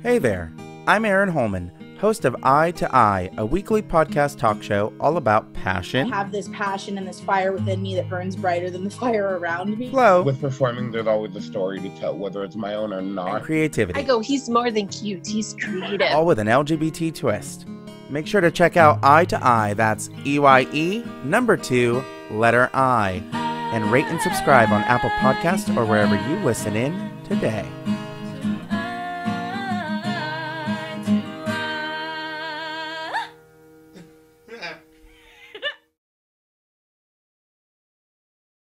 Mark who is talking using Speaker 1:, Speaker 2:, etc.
Speaker 1: Hey there, I'm Aaron Holman, host of Eye to Eye, a weekly podcast talk show all about passion.
Speaker 2: I have this passion and this fire within me that burns brighter than the fire around me.
Speaker 1: Flow.
Speaker 3: With performing, there's always a story to tell, whether it's my own or not.
Speaker 1: And creativity.
Speaker 4: I go, he's more than cute, he's creative.
Speaker 1: All with an LGBT twist. Make sure to check out Eye to Eye, that's EYE, number 2, letter I. And rate and subscribe on Apple Podcasts or wherever you listen in today.